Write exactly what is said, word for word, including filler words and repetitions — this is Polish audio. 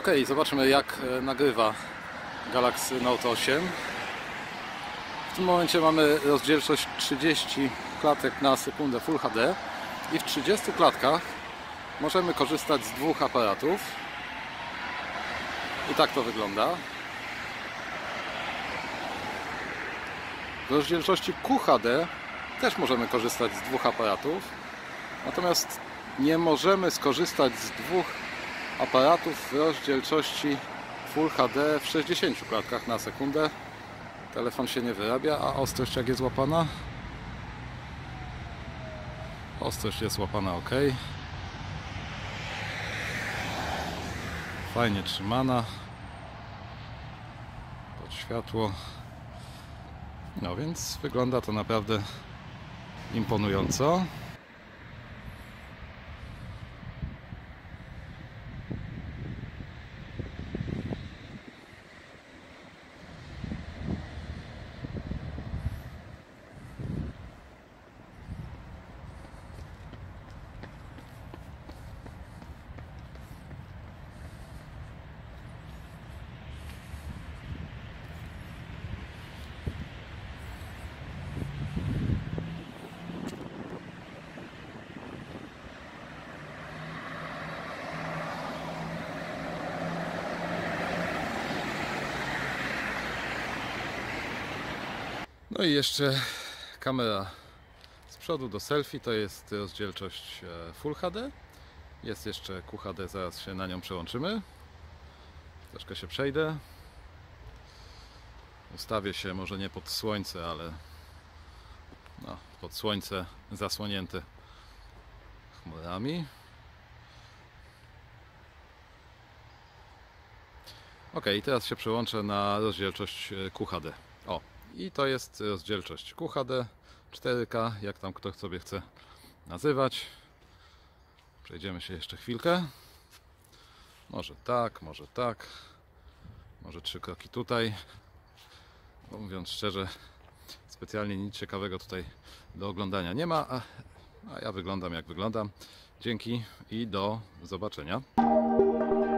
Ok, zobaczmy jak nagrywa Galaxy Note osiem. W tym momencie mamy rozdzielczość trzydzieści klatek na sekundę Full H D i w trzydziestu klatkach możemy korzystać z dwóch aparatów. I tak to wygląda. W rozdzielczości Q H D też możemy korzystać z dwóch aparatów, natomiast nie możemy skorzystać z dwóch aparatów w rozdzielczości Full H D w sześćdziesięciu klatkach na sekundę. Telefon się nie wyrabia, a ostrość jak jest łapana? Ostrość jest łapana ok. Fajnie trzymana. Pod światło. No więc wygląda to naprawdę imponująco. No i jeszcze kamera z przodu do selfie, to jest rozdzielczość Full H D. Jest jeszcze Q H D, zaraz się na nią przełączymy. Troszkę się przejdę. Ustawię się może nie pod słońce, ale no, pod słońce zasłonięte chmurami. Ok, teraz się przełączę na rozdzielczość Q H D. O, i to jest rozdzielczość Q H D cztery K, jak tam kto sobie chce nazywać. Przejdziemy się jeszcze chwilkę. Może tak, może tak. Może trzy kroki tutaj. Bo mówiąc szczerze, specjalnie nic ciekawego tutaj do oglądania nie ma, a, a ja wyglądam jak wyglądam. Dzięki i do zobaczenia.